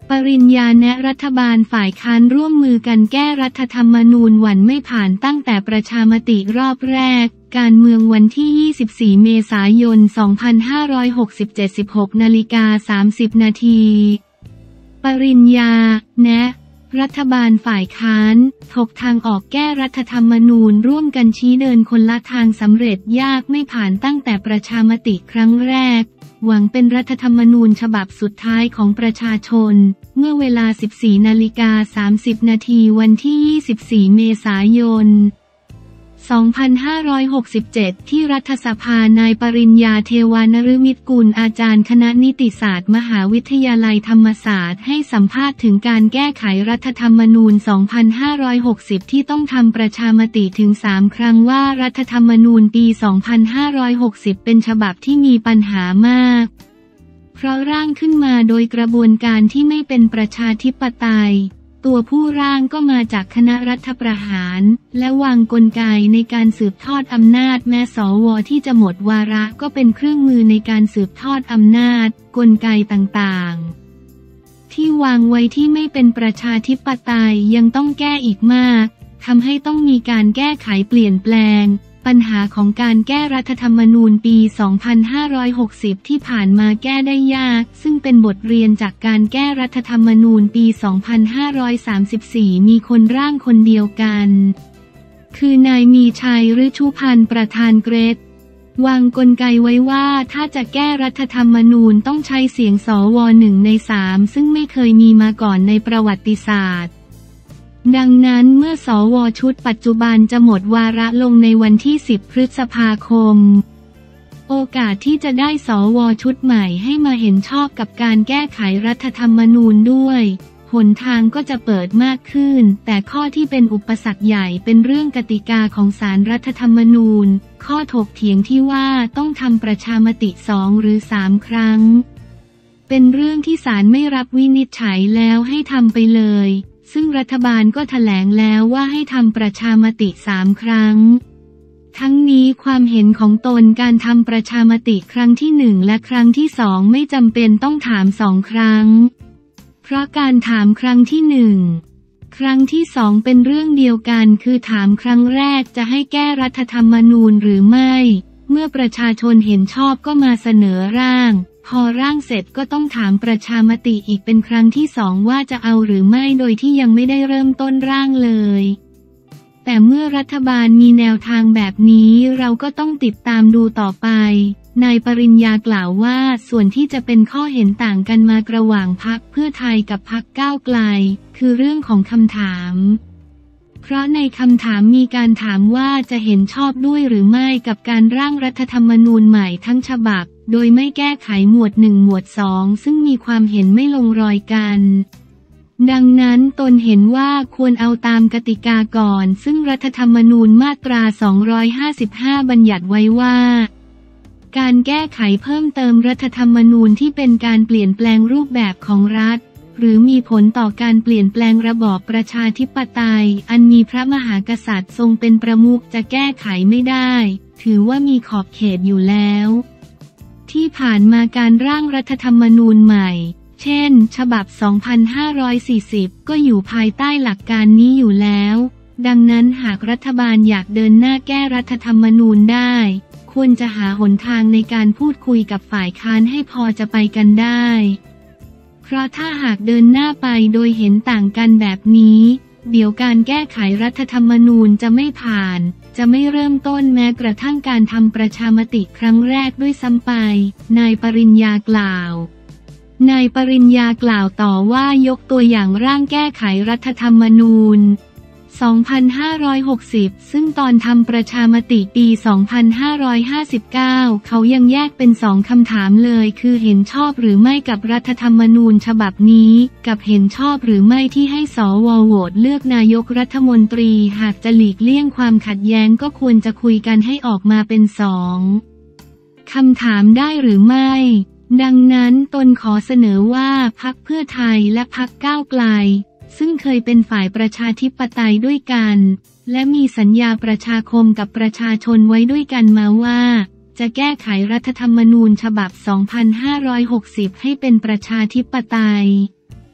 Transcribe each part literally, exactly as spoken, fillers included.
ปริญญาแนะรัฐบาลฝ่ายค้านร่วมมือกันแก้รัฐธรรมนูญหวันไม่ผ่านตั้งแต่ประชามติรอบแรกการเมืองวันที่ยี่สิบสี่เมษายนสองพันห้าร้อยหกสิบเจ็ด สิบหกนาฬิกาสามสิบนาทีปริญญาแนะรัฐบาลฝ่ายค้านถกทางออกแก้รัฐธรรมนูญร่วมกันชี้เดินคนละทางสำเร็จยากไม่ผ่านตั้งแต่ประชามติครั้งแรกหวังเป็นรัฐธรรมนูญฉบับสุดท้ายของประชาชนเมื่อเวลา สิบสี่นาฬิกาสามสิบนาทีวันที่ยี่สิบสี่เมษายนสองพันห้าร้อยหกสิบเจ็ดที่รัฐสภานายปริญญาเทวานฤมิตกุลอาจารย์คณะนิติศาสตร์มหาวิทยาลัยธรรมศาสตร์ให้สัมภาษณ์ถึงการแก้ไขรัฐธรรมนูญสองพันห้าร้อยหกสิบที่ต้องทำประชามติถึงสามครั้งว่ารัฐธรรมนูญปีสองพันห้าร้อยหกสิบเป็นฉบับที่มีปัญหามากเพราะร่างขึ้นมาโดยกระบวนการที่ไม่เป็นประชาธิปไตยตัวผู้ร่างก็มาจากคณะรัฐประหารและวางกลไกในการสืบทอดอำนาจแม้สวที่จะหมดวาระก็เป็นเครื่องมือในการสืบทอดอำนาจกลไกต่างๆที่วางไว้ที่ไม่เป็นประชาธิปไตยยังต้องแก้อีกมากทำให้ต้องมีการแก้ไขเปลี่ยนแปลงปัญหาของการแก้รัฐธรรมนูญปีสองพันห้าร้อยหกสิบที่ผ่านมาแก้ได้ยากซึ่งเป็นบทเรียนจากการแก้รัฐธรรมนูญปีสองพันห้าร้อยสามสิบสี่มีคนร่างคนเดียวกันคือนายมีชัยฤชุพันธ์ประธานเกรดวางกลไกไว้ว่าถ้าจะแก้รัฐธรรมนูญต้องใช้เสียงสวหนึ่งในสามซึ่งไม่เคยมีมาก่อนในประวัติศาสตร์ดังนั้นเมื่อสวชุดปัจจุบันจะหมดวาระลงในวันที่สิบพฤษภาคมโอกาสที่จะได้สวชุดใหม่ให้มาเห็นชอบกับการแก้ไขรัฐธรรมนูญด้วยหนทางก็จะเปิดมากขึ้นแต่ข้อที่เป็นอุปสรรคใหญ่เป็นเรื่องกติกาของศาลรัฐธรรมนูญข้อถกเถียงที่ว่าต้องทำประชามติสองหรือสามครั้งเป็นเรื่องที่ศาลไม่รับวินิจฉัยแล้วให้ทำไปเลยซึ่งรัฐบาลก็แถลงแล้วว่าให้ทำประชามติสามครั้งทั้งนี้ความเห็นของตนการทำประชามติครั้งที่หนึ่งและครั้งที่สองไม่จำเป็นต้องถามสองครั้งเพราะการถามครั้งที่หนึ่งครั้งที่สองเป็นเรื่องเดียวกันคือถามครั้งแรกจะให้แก้รัฐธรรมนูญหรือไม่เมื่อประชาชนเห็นชอบก็มาเสนอร่างพอร่างเสร็จก็ต้องถามประชามติอีกเป็นครั้งที่สองว่าจะเอาหรือไม่โดยที่ยังไม่ได้เริ่มต้นร่างเลยแต่เมื่อรัฐบาลมีแนวทางแบบนี้เราก็ต้องติดตามดูต่อไปนายปริญญากล่าวว่าส่วนที่จะเป็นข้อเห็นต่างกันมาระหว่างพรรคเพื่อไทยกับพรรคก้าวไกลคือเรื่องของคำถามเพราะในคำถามมีการถามว่าจะเห็นชอบด้วยหรือไม่กับการร่างรัฐธรรมนูญใหม่ทั้งฉบับโดยไม่แก้ไขหมวดหนึ่งหมวดสองซึ่งมีความเห็นไม่ลงรอยกันดังนั้นตนเห็นว่าควรเอาตามกติกาก่อนซึ่งรัฐธรรมนูญมาตราสองร้อยห้าสิบห้าบัญญัติไว้ว่าการแก้ไขเพิ่มเติมรัฐธรรมนูญที่เป็นการเปลี่ยนแปลงรูปแบบของรัฐหรือมีผลต่อการเปลี่ยนแปลงระบอบประชาธิปไตยอันมีพระมหากษัตริย์ทรงเป็นประมุขจะแก้ไขไม่ได้ถือว่ามีขอบเขตอยู่แล้วที่ผ่านมาการร่างรัฐธรรมนูญใหม่เช่นฉบับสองพันห้าร้อยสี่สิบก็อยู่ภายใต้หลักการนี้อยู่แล้วดังนั้นหากรัฐบาลอยากเดินหน้าแก้รัฐธรรมนูญได้ควรจะหาหนทางในการพูดคุยกับฝ่ายค้านให้พอจะไปกันได้เพราะถ้าหากเดินหน้าไปโดยเห็นต่างกันแบบนี้เดี๋ยวการแก้ไขรัฐธรรมนูญจะไม่ผ่านจะไม่เริ่มต้นแม้กระทั่งการทำประชามติครั้งแรกด้วยซ้ำไปนายปริญญากล่าวนายปริญญากล่าวต่อว่ายกตัวอย่างร่างแก้ไขรัฐธรรมนูญสองพันห้าร้อยหกสิบซึ่งตอนทำประชามติปีสองพันห้าร้อยห้าสิบเก้าเขายังแยกเป็นสองคำถามเลยคือเห็นชอบหรือไม่กับรัฐธรรมนูญฉบับนี้กับเห็นชอบหรือไม่ที่ให้สวโหวตเลือกนายกรัฐมนตรีหากจะหลีกเลี่ยงความขัดแย้งก็ควรจะคุยกันให้ออกมาเป็นสองคำถามได้หรือไม่ดังนั้นตนขอเสนอว่าพรรคเพื่อไทยและพรรคก้าวไกลซึ่งเคยเป็นฝ่ายประชาธิปไตยด้วยกันและมีสัญญาประชาคมกับประชาชนไว้ด้วยกันมาว่าจะแก้ไขรัฐธรรมนูญฉบับสองพันห้าร้อยหกสิบให้เป็นประชาธิปไตย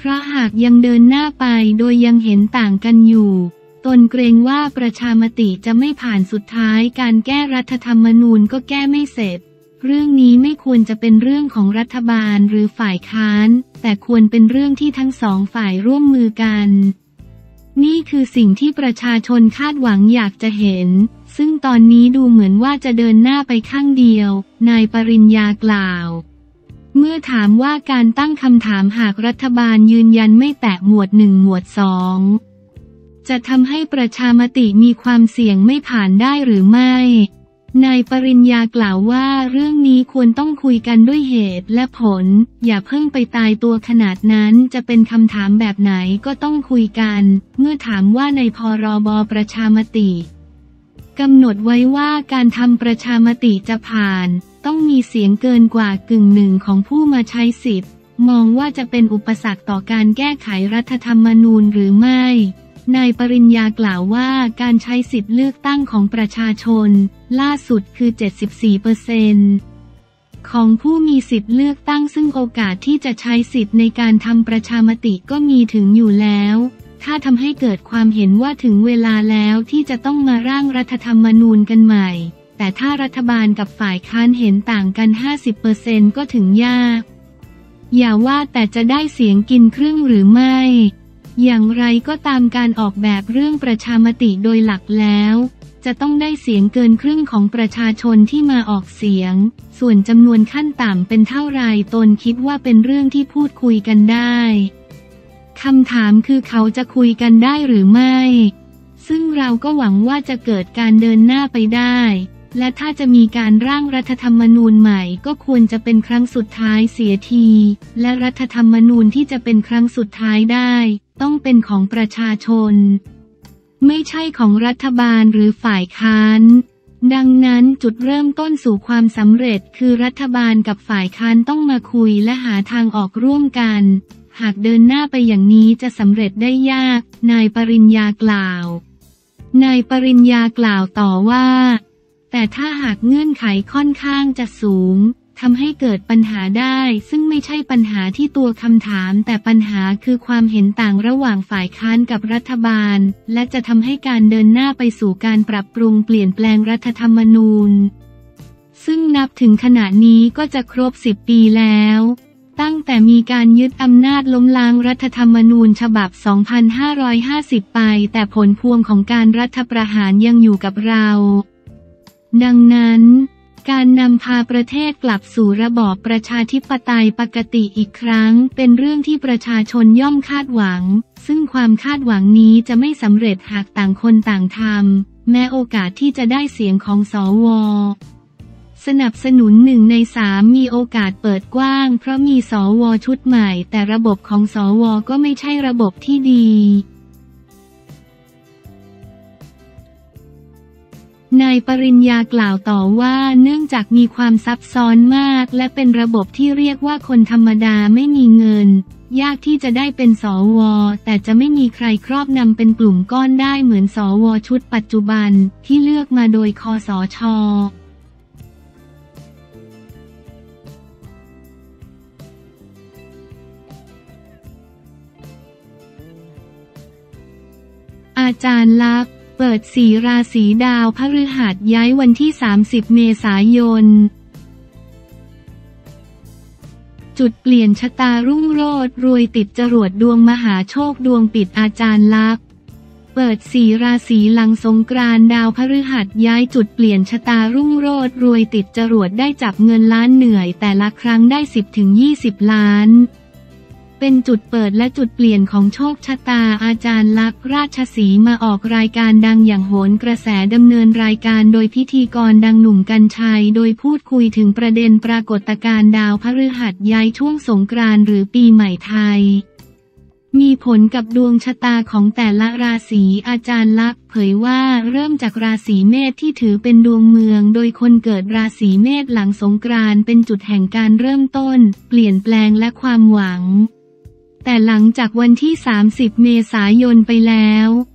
เพราะหากยังเดินหน้าไปโดยยังเห็นต่างกันอยู่ตนเกรงว่าประชามติจะไม่ผ่านสุดท้ายการแก้รัฐธรรมนูญก็แก้ไม่เสร็จเรื่องนี้ไม่ควรจะเป็นเรื่องของรัฐบาลหรือฝ่ายค้านแต่ควรเป็นเรื่องที่ทั้งสองฝ่ายร่วมมือกันนี่คือสิ่งที่ประชาชนคาดหวังอยากจะเห็นซึ่งตอนนี้ดูเหมือนว่าจะเดินหน้าไปข้างเดียวนายปริญญากล่าวเมื่อถามว่าการตั้งคำถามหากรัฐบาลยืนยันไม่แตะหมวดหนึ่งหมวดสองจะทำให้ประชามติมีความเสี่ยงไม่ผ่านได้หรือไม่นายปริญญากล่าวว่าเรื่องนี้ควรต้องคุยกันด้วยเหตุและผลอย่าเพิ่งไปตายตัวขนาดนั้นจะเป็นคำถามแบบไหนก็ต้องคุยกันเมื่อถามว่าในพรบประชามติกำหนดไว้ว่าการทำประชามติจะผ่านต้องมีเสียงเกินกว่ากึ่งหนึ่งของผู้มาใช้สิทธิ์มองว่าจะเป็นอุปสรรคต่อการแก้ไขรัฐธรรมนูญหรือไม่นายปริญญากล่าวว่าการใช้สิทธิ์เลือกตั้งของประชาชนล่าสุดคือ เจ็ดสิบสี่เปอร์เซ็นต์ ของผู้มีสิทธิ์เลือกตั้งซึ่งโอกาสที่จะใช้สิทธิ์ในการทำประชามติก็มีถึงอยู่แล้วถ้าทำให้เกิดความเห็นว่าถึงเวลาแล้วที่จะต้องมาร่างรัฐธรรมนูญกันใหม่แต่ถ้ารัฐบาลกับฝ่ายค้านเห็นต่างกัน ห้าสิบเปอร์เซ็นต์ ก็ถึงยากอย่าว่าแต่จะได้เสียงกินครึ่งหรือไม่อย่างไรก็ตามการออกแบบเรื่องประชามติโดยหลักแล้วจะต้องได้เสียงเกินครึ่งของประชาชนที่มาออกเสียงส่วนจำนวนขั้นต่ำเป็นเท่าไรตนคิดว่าเป็นเรื่องที่พูดคุยกันได้คำถามคือเขาจะคุยกันได้หรือไม่ซึ่งเราก็หวังว่าจะเกิดการเดินหน้าไปได้และถ้าจะมีการร่างรัฐธรรมนูญใหม่ก็ควรจะเป็นครั้งสุดท้ายเสียทีและรัฐธรรมนูญที่จะเป็นครั้งสุดท้ายได้ต้องเป็นของประชาชนไม่ใช่ของรัฐบาลหรือฝ่ายค้านดังนั้นจุดเริ่มต้นสู่ความสำเร็จคือรัฐบาลกับฝ่ายค้านต้องมาคุยและหาทางออกร่วมกันหากเดินหน้าไปอย่างนี้จะสำเร็จได้ยากนายปริญญากล่าวนายปริญญากล่าวต่อว่าแต่ถ้าหากเงื่อนไขค่อนข้างจะสูงทำให้เกิดปัญหาได้ซึ่งไม่ใช่ปัญหาที่ตัวคำถามแต่ปัญหาคือความเห็นต่างระหว่างฝ่ายค้านกับรัฐบาลและจะทำให้การเดินหน้าไปสู่การปรับปรุงเปลี่ยนแปลงรัฐธรรมนูญซึ่งนับถึงขณะนี้ก็จะครบสิบปีแล้วตั้งแต่มีการยึดอำนาจล้มล้างรัฐธรรมนูญฉบับ สองพันห้าร้อยห้าสิบ ไปแต่ผลพวงของการรัฐประหารยังอยู่กับเราดังนั้นการนำพาประเทศกลับสู่ระบอบประชาธิปไตยปกติอีกครั้งเป็นเรื่องที่ประชาชนย่อมคาดหวังซึ่งความคาดหวังนี้จะไม่สำเร็จหากต่างคนต่างทำแม้โอกาสที่จะได้เสียงของสวสนับสนุนหนึ่งในสามมีโอกาสเปิดกว้างเพราะมีสวชุดใหม่แต่ระบบของสวก็ไม่ใช่ระบบที่ดีนายปริญญากล่าวต่อว่าเนื่องจากมีความซับซ้อนมากและเป็นระบบที่เรียกว่าคนธรรมดาไม่มีเงินยากที่จะได้เป็นสวแต่จะไม่มีใครครอบนำเป็นกลุ่มก้อนได้เหมือนสวชุดปัจจุบันที่เลือกมาโดยคสช.อาจารย์ลักษณ์เปิดสี่ราศีดาวพฤหัสย้ายวันที่สามสิบเมษายนจุดเปลี่ยนชะตารุ่งโรจน์รวยติดจรวดดวงมหาโชคดวงปิดอาจารย์ลักษณ์เปิดสี่ราศีหลังสงกรานต์ดาวพฤหัสย้ายจุดเปลี่ยนชะตารุ่งโรจน์รวยติดจรวดได้จับเงินล้านเหนื่อยแต่ละครั้งได้ สิบถึงยี่สิบ ล้านเป็นจุดเปิดและจุดเปลี่ยนของโชคชะตาอาจารย์ลักษณ์ราชสีมาออกรายการดังอย่างโหนกระแสดำเนินรายการโดยพิธีกรดังหนุ่มกรรชัยโดยพูดคุยถึงประเด็นปรากฏการณ์ดาวพฤหัสย้ายช่วงสงกรานต์หรือปีใหม่ไทยมีผลกับดวงชะตาของแต่ละราศีอาจารย์ลักษณ์เผยว่าเริ่มจากราศีเมษที่ถือเป็นดวงเมืองโดยคนเกิดราศีเมษหลังสงกรานต์เป็นจุดแห่งการเริ่มต้นเปลี่ยนแปลงและความหวังแต่หลังจากวันที่สามสิบเมษายนไปแล้ว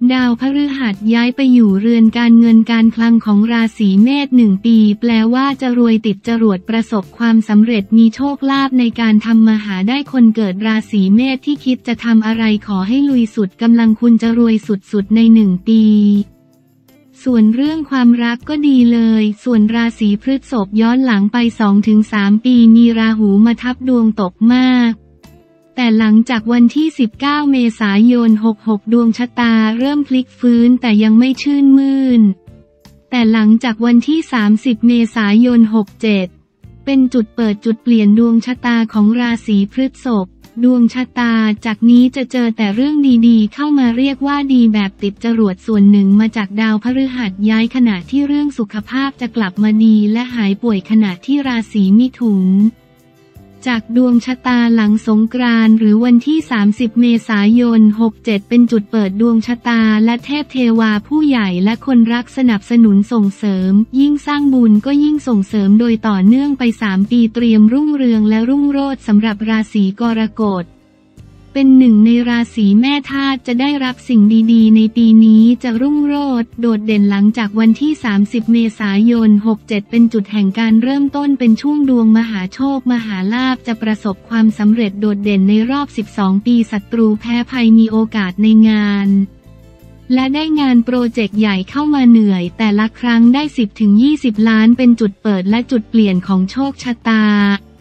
ดาวพฤหัสย้ายไปอยู่เรือนการเงินการคลังของราศีเมษหนึ่งปีแปลว่าจะรวยติดจรวดประสบความสำเร็จมีโชคลาภในการทำมาหาได้คนเกิดราศีเมษที่คิดจะทำอะไรขอให้ลุยสุดกำลังคุณจะรวยสุดๆในหนึ่งปีส่วนเรื่องความรักก็ดีเลยส่วนราศีพฤษภย้อนหลังไป สองถึงสาม ปีมีราหูมาทับดวงตกมากแต่หลังจากวันที่สิบเก้าเมษายนหกหกดวงชะตาเริ่มพลิกฟื้นแต่ยังไม่ชื่นมื่นแต่หลังจากวันที่สามสิบเมษายนหกเจ็ดเป็นจุดเปิดจุดเปลี่ยนดวงชะตาของราศีพฤษภดวงชะตาจากนี้จะเจอแต่เรื่องดีๆเข้ามาเรียกว่าดีแบบติดจรวดส่วนหนึ่งมาจากดาวพฤหัสย้ายขณะที่เรื่องสุขภาพจะกลับมาดีและหายป่วยขณะที่ราศีมิถุนจากดวงชะตาหลังสงกรานต์หรือวันที่สามสิบเมษายนหกเจ็ดเป็นจุดเปิดดวงชะตาและเทพเทวาผู้ใหญ่และคนรักสนับสนุนส่งเสริมยิ่งสร้างบุญก็ยิ่งส่งเสริมโดยต่อเนื่องไปสามปีเตรียมรุ่งเรืองและรุ่งโรจน์สำหรับราศีกรกฎเป็นหนึ่งในราศีแม่ธาตุจะได้รับสิ่งดีๆในปีนี้จะรุ่งโรจน์โดดเด่นหลังจากวันที่สามสิบเมษายนหกเจ็ดเป็นจุดแห่งการเริ่มต้นเป็นช่วงดวงมหาโชคมหาลาภจะประสบความสำเร็จโดดเด่นในรอบสิบสองปีศัตรูแพ้ภัยมีโอกาสในงานและได้งานโปรเจกต์ใหญ่เข้ามาเหนื่อยแต่ละครั้งได้ สิบถึงยี่สิบ ล้านเป็นจุดเปิดและจุดเปลี่ยนของโชคชะตา